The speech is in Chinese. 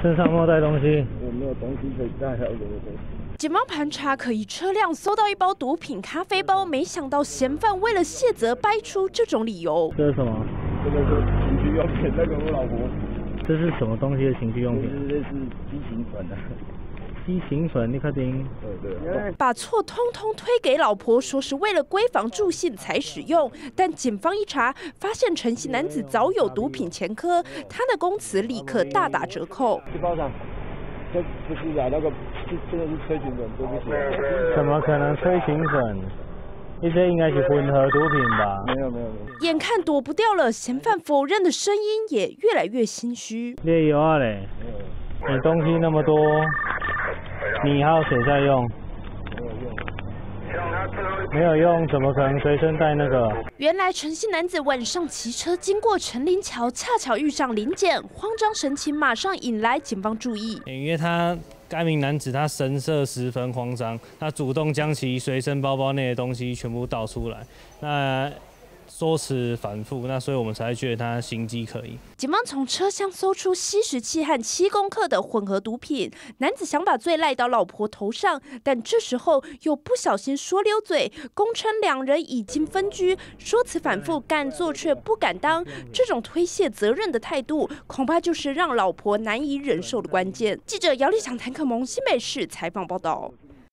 身上没有带东西， 我没有东西可以带，还有什么东西？ 警方盘查可疑车辆，搜到一包毒品咖啡包，没想到嫌犯为了卸责，掰出这种理由。 这是什么？ 这个是情趣用品，那个我老婆。 这是什么东西的情趣用品？ 这是激情粉啊。 激情粉，你确定？ 对。 把错通通推给老婆，说是为了闺房助兴才使用，但警方一查，发现陈姓男子早有毒品前科，他的供词立刻大打折扣。 去包场，这不是啊，那个真的是催情粉，对不起。 怎么可能催情粉？这应该是混合毒品吧？ 没有。 眼看躲不掉了，嫌犯否认的声音也越来越心虚。 你有啊嘞？你东西那么多，你还有谁在用？没有用，怎么可能随身带那个？ 原来陈姓男子晚上骑车经过陈林桥，恰巧遇上临检，慌张神情马上引来警方注意。 因为该名男子他神色十分慌张，他主动将其随身包包内的东西全部倒出来，那说辞反复，那所以我们才觉得他心机可疑。 警方从车厢搜出吸食器和7公克的混合毒品，男子想把罪赖到老婆头上，但这时候又不小心说溜嘴，供称两人已经分居，说辞反复，敢做却不敢当，这种推卸责任的态度，恐怕就是让老婆难以忍受的关键。记者姚立强、谭可蒙新北市采访报道。